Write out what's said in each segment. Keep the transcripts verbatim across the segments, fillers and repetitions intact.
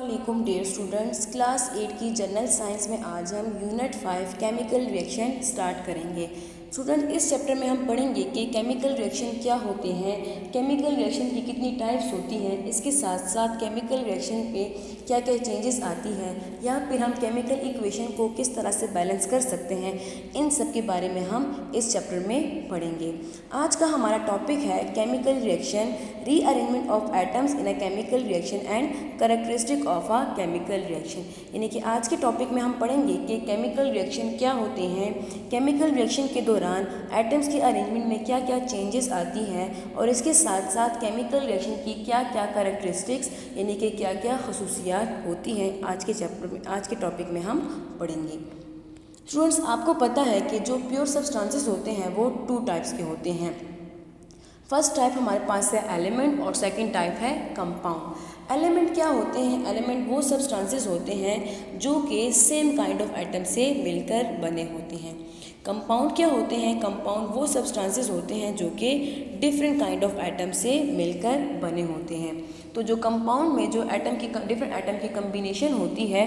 अस्सलाम dear students, class eight की general science में आज हम unit five chemical reaction start करेंगे। स्टूडेंट, इस चैप्टर में हम पढ़ेंगे कि केमिकल रिएक्शन क्या होते हैं, केमिकल रिएक्शन की कितनी टाइप्स होती हैं, इसके साथ साथ केमिकल रिएक्शन पे क्या क्या चेंजेस आती हैं, या फिर हम केमिकल इक्वेशन को किस तरह से बैलेंस कर सकते हैं, इन सब के बारे में हम इस चैप्टर में पढ़ेंगे। आज का हमारा टॉपिक है chemical reaction, rearrangement of atoms in a chemical reaction and characteristic of a chemical reaction. यानी कि आज के टॉपिक में हम पढ़ेंगे कि केमिकल रिएक्शन क्या होते हैं, केमिकल रिएक्शन के दौरान एटम्स की अरेंजमेंट में क्या क्या चेंजेस आती हैं, और इसके साथ साथ केमिकल रिएक्शन की क्या क्या कैरेक्टरिस्टिक्स यानी कि क्या क्या खसूसियात होती हैं, आज के चैप्टर में आज के टॉपिक में हम पढ़ेंगे। स्टूडेंट्स, आपको पता है कि जो प्योर सब्सटेंसेस होते हैं वो टू टाइप्स के होते हैं। फर्स्ट टाइप हमारे पास है एलिमेंट और सेकंड टाइप है कंपाउंड। एलिमेंट क्या होते हैं? एलिमेंट वो सब्सटेंसेस होते हैं जो कि सेम काइंड ऑफ एटम से मिलकर बने होते हैं। कंपाउंड क्या होते हैं? कंपाउंड वो सब्सटेंसेस होते हैं जो कि डिफरेंट काइंड ऑफ एटम से मिलकर बने होते हैं। तो जो कंपाउंड में जो एटम की डिफरेंट एटम की कम्बिनेशन होती है,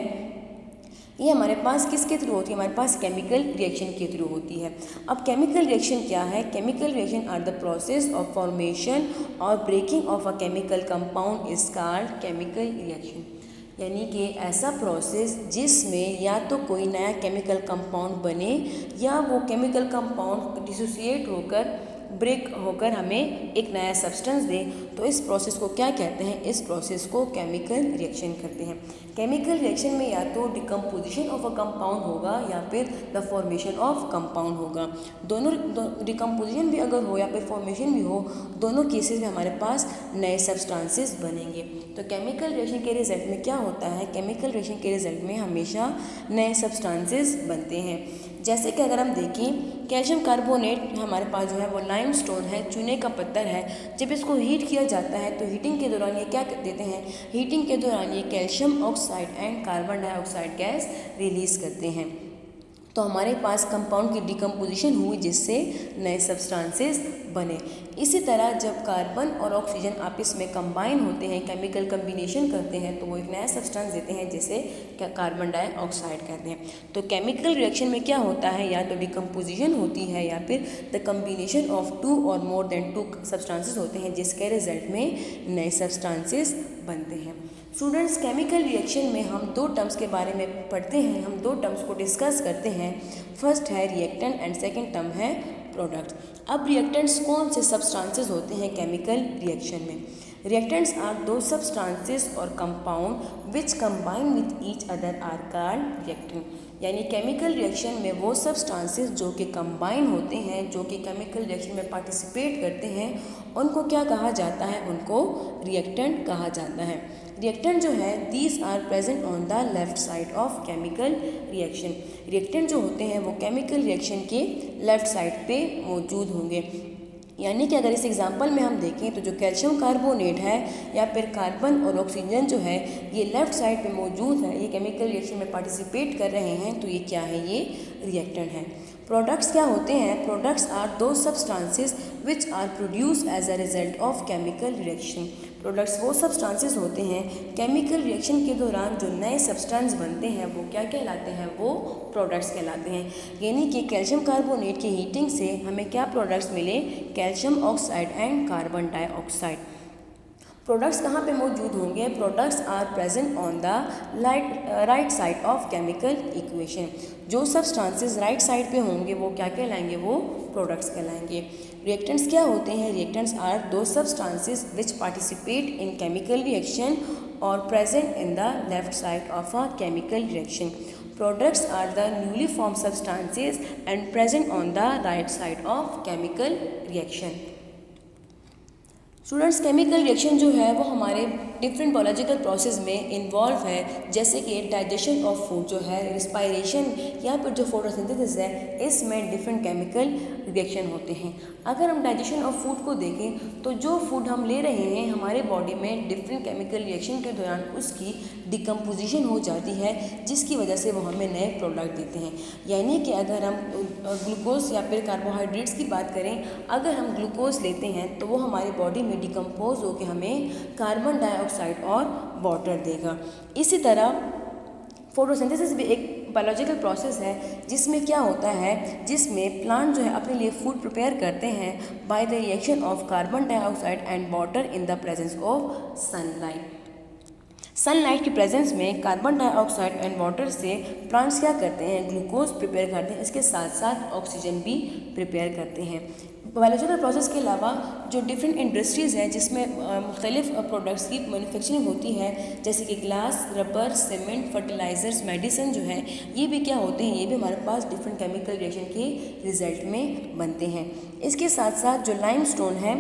ये हमारे पास किसके थ्रू होती है? हमारे पास केमिकल रिएक्शन के थ्रू होती है। अब केमिकल रिएक्शन क्या है? Chemical reaction are the process of formation और breaking of a chemical compound is called chemical reaction. यानी कि ऐसा प्रोसेस जिसमें या तो कोई नया केमिकल कंपाउंड बने या वो केमिकल कंपाउंड डिसोसिएट होकर ब्रेक होकर हमें एक नया सब्सटेंस दे, तो इस प्रोसेस को क्या कहते हैं? इस प्रोसेस को केमिकल रिएक्शन कहते हैं। केमिकल रिएक्शन में या तो डिकम्पोजिशन ऑफ अ कंपाउंड होगा या फिर द फॉर्मेशन ऑफ कंपाउंड होगा। दोनों डिकम्पोजिशन भी अगर हो या फिर फॉर्मेशन भी हो, दोनों केसेस में हमारे पास नए सब्सटेंसेस बनेंगे। तो केमिकल रिएक्शन के रिजल्ट में क्या होता है? केमिकल रिएक्शन के रिजल्ट में हमेशा नए सब्सटेंसेस बनते हैं। जैसे कि अगर हम देखें, कैल्शियम कार्बोनेट हमारे पास जो है वो लाइमस्टोन है, चूने का पत्थर है। जब इसको हीट किया जाता है तो हीटिंग के दौरान ये क्या कर देते हैं? हीटिंग के दौरान ये calcium oxide and carbon dioxide gas release करते हैं। तो हमारे पास कंपाउंड की डिकम्पोजिशन हुई जिससे नए सब्सटेंसेस बने। इसी तरह जब कार्बन और ऑक्सीजन आपस में कंबाइन होते हैं, केमिकल कम्बिनेशन करते हैं, तो वो एक नया सब्सटेंस देते हैं जिसे क्या कार्बन डाइऑक्साइड कहते हैं। तो केमिकल रिएक्शन में क्या होता है? या तो डिकम्पोजिशन होती है या फिर the combination of to or more than to substances होते हैं जिसके रिजल्ट में नए सब्सटेंसेस बनते हैं। स्टूडेंट्स, केमिकल रिएक्शन में हम दो टर्म्स के बारे में पढ़ते हैं, हम दो टर्म्स को डिस्कस करते हैं। फर्स्ट है रिएक्टेंट एंड सेकंड टर्म है प्रोडक्ट। अब रिएक्टेंट्स कौन से सब्सटेंसेस होते हैं केमिकल रिएक्शन में? रिएक्टेंट्स आर दो सब्सटेंसेस और compound which combine with each other are called reactant. यानी केमिकल रिएक्शन में वो सब्सटेंसेस जो कि कंबाइन होते हैं, जो कि केमिकल रिएक्शन में पार्टिसिपेट करते हैं, उनको क्या कहा जाता है? उनको रिएक्टेंट कहा जाता है। रिएक्टेंट जो है these are present on the left side of chemical reaction. Reactant जो होते हैं वो केमिकल रिएक्शन के लेफ्ट साइड पे मौजूद होंगे। यानी कि अगर इस एग्जांपल में हम देखें तो जो कैल्शियम कार्बोनेट है या फिर कार्बन और ऑक्सीजन जो है ये लेफ़्ट साइड पे मौजूद है, ये केमिकल रिएक्शन में पार्टिसिपेट कर रहे हैं, तो ये क्या है? ये रिएक्टेंट है। प्रोडक्ट्स क्या होते हैं? Products are those substances which are produce as a result of chemical reaction. Products वो सब्सटेंसेस होते हैं केमिकल रिएक्शन के दौरान जो नए सब्सटेंस बनते हैं वो क्या कहलाते हैं? वो प्रोडक्ट्स कहलाते हैं। यानी कि कैल्शियम कार्बोनेट की हीटिंग से हमें क्या प्रोडक्ट्स मिले? Calcium oxide and carbon dioxide. Products कहाँ पे मौजूद होंगे? Products are present on the light right side of chemical equation. जो सब्सटेंसेस राइट साइड पे होंगे वो क्या कहलाएंगे? वो प्रोडक्ट्स कहलाएंगे। रिएक्टेंट्स क्या होते हैं? Reactants are those substances which participate in chemical reaction और present in the left side of a chemical reaction. Products are the newly form substances and present on the right side of chemical reaction. Students, chemical reaction जो है वो हमारे different biological process में involve है, जैसे कि digestion of food जो है, रिस्पायरेशन या फिर जो फोटोसिंथेसिस है, इसमें डिफरेंट केमिकल रिएक्शन होते हैं। अगर हम डाइजेशन ऑफ फूड को देखें तो जो फूड हम ले रहे हैं हमारे बॉडी में डिफरेंट केमिकल रिएक्शन के दौरान उसकी डिकम्पोजिशन हो जाती है, जिसकी वजह से वो हमें नए प्रोडक्ट देते हैं। यानी कि अगर हम ग्लूकोज या फिर कार्बोहाइड्रेट्स की बात करें, अगर हम ग्लूकोज लेते हैं तो वो हमारी बॉडी में डिकम्पोज होकर हमें कार्बन डाइऑक्साइड डाइऑक्साइड और वाटर देगा। इसी तरह फोटोसिंथेसिस भी एक बायोलॉजिकल प्रोसेस है जिसमें क्या होता है, जिसमें प्लांट जो है अपने लिए फूड प्रिपेयर करते हैं by the reaction of carbon dioxide and water in the presence of sunlight. Sunlight की प्रेजेंस में कार्बन डाइऑक्साइड एंड वाटर से प्लांट्स क्या करते हैं, ग्लूकोज प्रिपेयर करते हैं, इसके साथ साथ ऑक्सीजन भी प्रिपेयर करते हैं। बायोलॉजिकल प्रोसेस के अलावा जो डिफरेंट इंडस्ट्रीज़ हैं जिसमें मुख्तलिफ प्रोडक्ट्स की मैन्युफैक्चरिंग होती है, जैसे कि glass, rubber, cement, fertilisers, medicine जो है, ये भी क्या होते हैं, ये भी हमारे पास डिफरेंट केमिकल रिएक्शन के रिजल्ट में बनते हैं। इसके साथ साथ जो लाइमस्टोन है,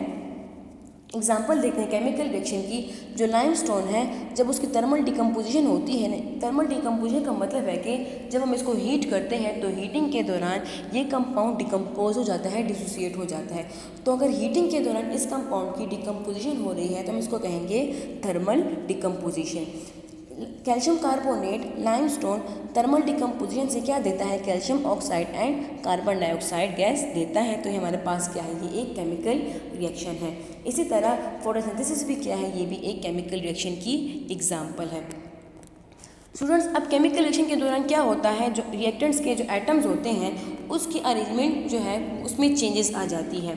एग्जाम्पल देखते हैं केमिकल रिएक्शन की। जो लाइमस्टोन है, जब उसकी थर्मल डिकम्पोजिशन होती है, थर्मल डिकम्पोजिशन का मतलब है कि जब हम इसको हीट करते हैं तो हीटिंग के दौरान ये कंपाउंड डिकम्पोज हो जाता है, डिसोसिएट हो जाता है। तो अगर हीटिंग के दौरान इस कंपाउंड की डिकम्पोजिशन हो रही है तो हम इसको कहेंगे thermal decomposition. Calcium carbonate, limestone thermal decomposition से क्या देता है, calcium oxide and carbon dioxide gas देता है। तो ये हमारे पास क्या है, ये एक केमिकल रिएक्शन है। इसी तरह फोटोसिंथेसिस भी क्या है, ये भी एक केमिकल रिएक्शन की एग्जाम्पल है। स्टूडेंट्स, अब केमिकल रिएक्शन के दौरान क्या होता है, जो रिएक्टेंट्स के जो एटम्स होते हैं उसकी अरेंजमेंट जो है उसमें चेंजेस आ जाती है।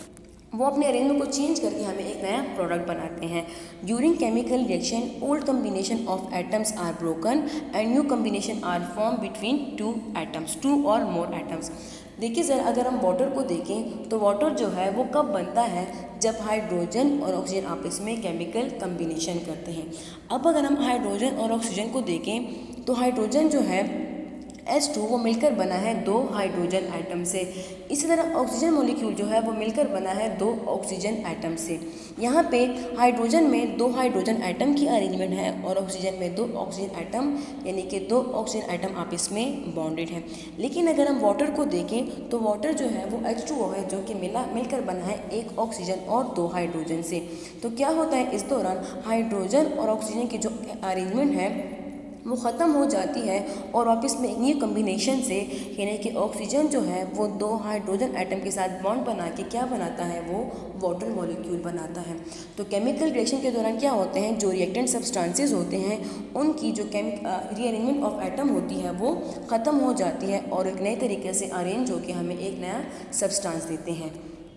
वो अपने अरेंजमेंट को चेंज करके हमें एक नया प्रोडक्ट बनाते हैं। During chemical reaction old combination of atoms are broken and new combination are form between two atoms, two or more atoms. देखिए ज़रा, अगर हम वाटर को देखें तो वाटर जो है वो कब बनता है, जब हाइड्रोजन और ऑक्सीजन आपस में केमिकल कम्बिनेशन करते हैं। अब अगर हम हाइड्रोजन और ऑक्सीजन को देखें तो हाइड्रोजन जो है एच टू वो मिलकर बना है दो हाइड्रोजन एटम से। इसी तरह ऑक्सीजन मॉलिक्यूल जो है वो मिलकर बना है दो ऑक्सीजन एटम से। यहाँ पे हाइड्रोजन में दो हाइड्रोजन एटम की अरेंजमेंट है और ऑक्सीजन में दो ऑक्सीजन एटम, यानी कि दो ऑक्सीजन एटम आपस में बॉन्डेड है। लेकिन अगर हम वाटर को देखें तो वाटर जो है वो एच टू ओ है, जो कि मिला मिलकर बना है एक ऑक्सीजन और दो हाइड्रोजन से। तो क्या होता है, इस दौरान हाइड्रोजन और ऑक्सीजन की जो अरेंजमेंट है वो ख़त्म हो जाती है और वापस में एक न्यू कम्बिनेशन से, यानी कि ऑक्सीजन जो है वो दो हाइड्रोजन एटम के साथ बॉन्ड बना के क्या बनाता है, वो वाटर मॉलिक्यूल बनाता है। तो केमिकल रिएक्शन के दौरान क्या होते हैं, जो रिएक्टेंट सब्सटेंसेस होते हैं उनकी जो केमिक रीअरेंजमेंट ऑफ एटम होती है वो ख़त्म हो जाती है और एक नए तरीके से अरेंज होकर हमें एक नया सब्सटेंस देते हैं।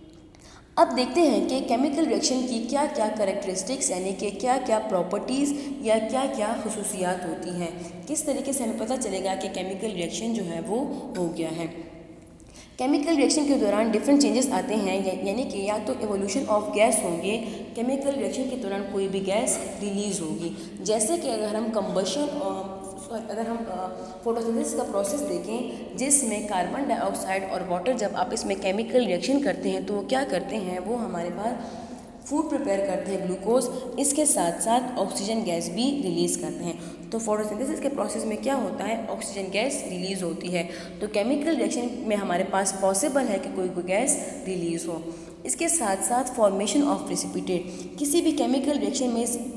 अब देखते हैं कि केमिकल रिएक्शन की क्या क्या कैरेक्टरिस्टिक्स, यानी कि क्या क्या प्रॉपर्टीज़ या क्या क्या खुसूसियात होती हैं, किस तरीके से हमें पता चलेगा कि केमिकल रिएक्शन जो है वो हो गया है। केमिकल रिएक्शन के दौरान डिफरेंट चेंजेस आते हैं, यानी कि या तो एवोल्यूशन ऑफ गैस होंगे, केमिकल रिएक्शन के दौरान कोई भी गैस रिलीज़ होगी। जैसे कि अगर हम कंबशन अगर हम फोटोसिंथेसिस का प्रोसेस देखें, जिसमें कार्बन डाइऑक्साइड और वाटर जब आपस में केमिकल रिएक्शन करते हैं तो वो क्या करते हैं, वो हमारे पास फूड प्रिपेयर करते हैं, ग्लूकोज, इसके साथ साथ ऑक्सीजन गैस भी रिलीज़ करते हैं। तो फोटोसिंथेसिस के प्रोसेस में क्या होता है, ऑक्सीजन गैस रिलीज़ होती है। तो केमिकल रिएक्शन में हमारे पास पॉसिबल है कि कोई कोई गैस रिलीज़ हो। इसके साथ साथ फॉर्मेशन ऑफ प्रेसिपिटेट, किसी भी केमिकल रिएक्शन में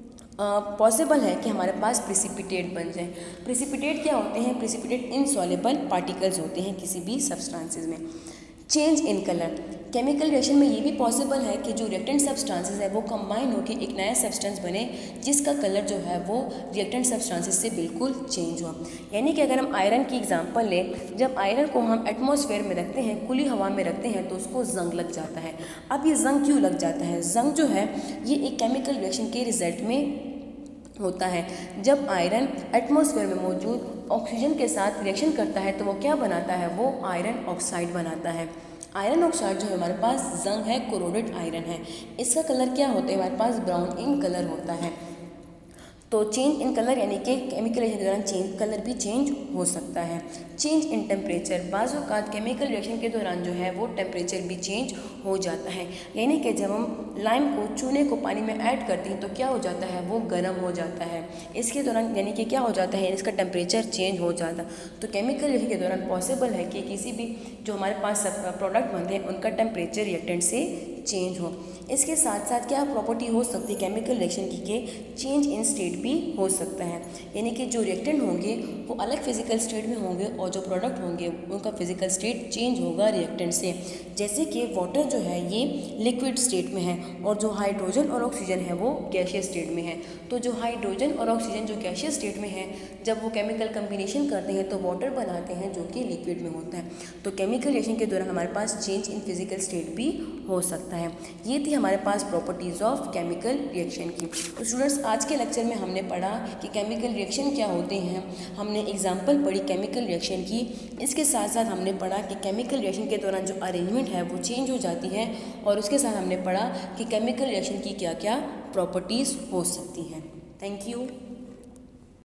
पॉसिबल uh, है कि हमारे पास प्रेसिपिटेट बन जाए। प्रेसिपिटेट क्या होते हैं, प्रेसिपिटेट इनसॉल्युबल पार्टिकल्स होते हैं किसी भी सब्सटेंसेस में। Change in colour, chemical reaction में ये भी पॉसिबल है कि जो रिएक्टेंट सब्सटेंसेस है वो कंबाइन होकर एक नया सब्सटेंस बने जिसका कलर जो है वो रिएक्टेंट सब्सटेंसेस से बिल्कुल चेंज हो। यानी कि अगर हम आयरन की एग्जांपल लें, जब आयरन को हम एटमॉस्फेयर में रखते हैं, खुली हवा में रखते हैं तो उसको जंग लग जाता है। अब ये जंग क्यों लग जाता है, जंग जो है ये एक केमिकल रिएक्शन के रिजल्ट में होता है। जब आयरन एटमॉस्फेयर में मौजूद ऑक्सीजन के साथ रिएक्शन करता है तो वो क्या बनाता है, वो आयरन ऑक्साइड बनाता है। आयरन ऑक्साइड जो है हमारे पास जंग है, कोरोडेड आयरन है, इसका कलर क्या होता है, हमारे पास ब्राउन इन कलर होता है। तो चेंज इन कलर यानी कि केमिकल रिएक्शन के दौरान चेंज कलर भी चेंज हो सकता है। चेंज इन टेम्परेचर, बाज़ औक़ात केमिकल रिएक्शन के दौरान जो है वो टेम्परेचर भी चेंज हो जाता है। यानी कि जब हम लाइम को, चूने को पानी में ऐड करते हैं तो क्या हो जाता है, वो गर्म हो जाता है। इसके दौरान यानी कि क्या हो जाता है, इसका टेम्परेचर चेंज हो जाता है। तो केमिकल रिएक्शन के दौरान पॉसिबल है कि किसी भी जो हमारे पास प्रोडक्ट बनते हैं उनका टेम्परेचर रिएक्टेंट से चेंज हो। इसके साथ साथ क्या प्रॉपर्टी हो सकती है केमिकल रिएक्शन की के चेंज इन स्टेट भी हो सकता है, यानी कि जो रिएक्टेंट होंगे वो अलग फिजिकल स्टेट में होंगे और जो प्रोडक्ट होंगे उनका फिजिकल स्टेट चेंज होगा रिएक्टेंट से। जैसे कि वाटर जो है ये लिक्विड स्टेट में है और जो हाइड्रोजन और ऑक्सीजन है वो गैसियस स्टेट में है। तो जो हाइड्रोजन और ऑक्सीजन जो गैसियस स्टेट में है, जब वो केमिकल कम्बिनेशन करते हैं तो वाटर बनाते हैं जो कि लिक्विड में होता है। तो केमिकल रिएक्शन के दौरान हमारे पास चेंज इन फिजिकल स्टेट भी हो सकता है। ये थी हमारे पास प्रॉपर्टीज़ ऑफ केमिकल रिएक्शन की। तो स्टूडेंट्स, आज के लेक्चर में हमने पढ़ा कि केमिकल रिएक्शन क्या होते हैं, हमने एग्जांपल पढ़ी केमिकल रिएक्शन की। इसके साथ साथ हमने पढ़ा कि केमिकल रिएक्शन के दौरान जो अरेंजमेंट है वो चेंज हो जाती है और उसके साथ हमने पढ़ा कि केमिकल रिएक्शन की क्या क्या प्रॉपर्टीज़ हो सकती हैं। Thank you.